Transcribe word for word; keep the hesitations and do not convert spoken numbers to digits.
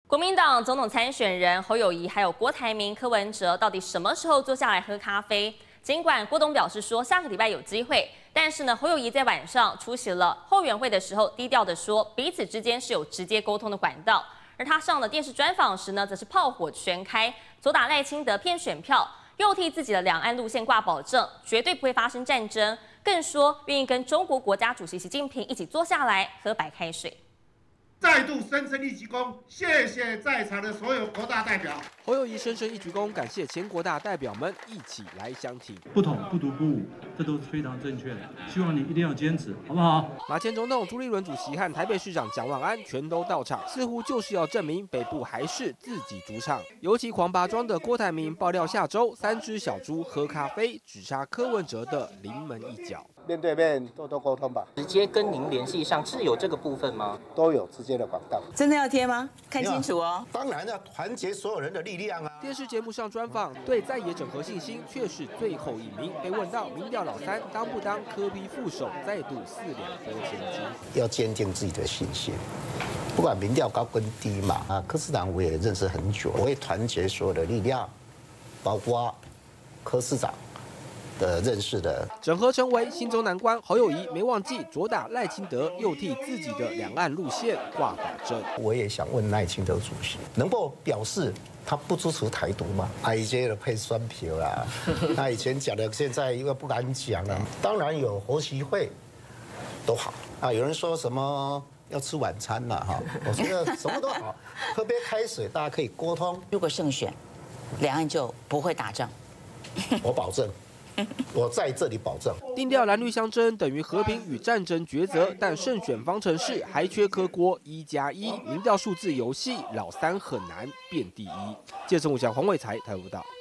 国民党总统参选人侯友宜还有郭台铭、柯文哲，到底什么时候坐下来喝咖啡？尽管郭董表示说下个礼拜有机会，但是呢，侯友宜在晚上出席了后援会的时候，低调的说彼此之间是有直接沟通的管道。而他上了电视专访时呢，则是炮火全开，左打赖清德骗选票，右替自己的两岸路线挂保证，绝对不会发生战争，更说愿意跟中国国家主席习近平一起坐下来喝白开水。 再度深深一鞠躬，谢谢在场的所有国大代表。 侯友宜深深一鞠躬，感谢前国大代表们一起来相挺。 不统不独不武，这都是非常正确的。希望你一定要坚持，好不好？ 马前总统朱立伦主席和台北市长蒋万安全都到场，似乎就是要证明北部还是自己主场。尤其狂拔庄的郭台铭爆料，下周三只小猪喝咖啡，只差柯文哲的临门一脚。 面对面多多沟通吧。 直接跟您联系上是有这个部分吗？ 都有直接的管道。 真的要贴吗？看清楚哦。 当然要团结所有人的力量啊！ 电视节目上专访，对在野整合信心却是最后一名。被问到民调老三当不当柯 P 副手，再度四两拨千斤。 要坚定自己的信心，不管民调高跟低嘛。啊，柯市长我也认识很久，我会团结所有的力量，包括柯市长。 的认识的整合成为新中南关，侯友宜没忘记左打赖清德，右替自己的两岸路线挂保证。 我也想问赖清德主席，能够表示他不支持台独吗？啊，以前的配酸票啦，那以前讲的，现在又不敢讲了。当然有侯习会都好啊，有人说什么要吃晚餐了哈，我觉得什么都好，喝杯开水，大家可以沟通。 如果胜选，两岸就不会打仗， 我保证。 我在这里保证， 定调蓝绿相争等于和平与战争抉择，但胜选方程式还缺柯郭一加一，民调数字游戏老三很难变第一。记者吴翔、黄伟才台湾报道。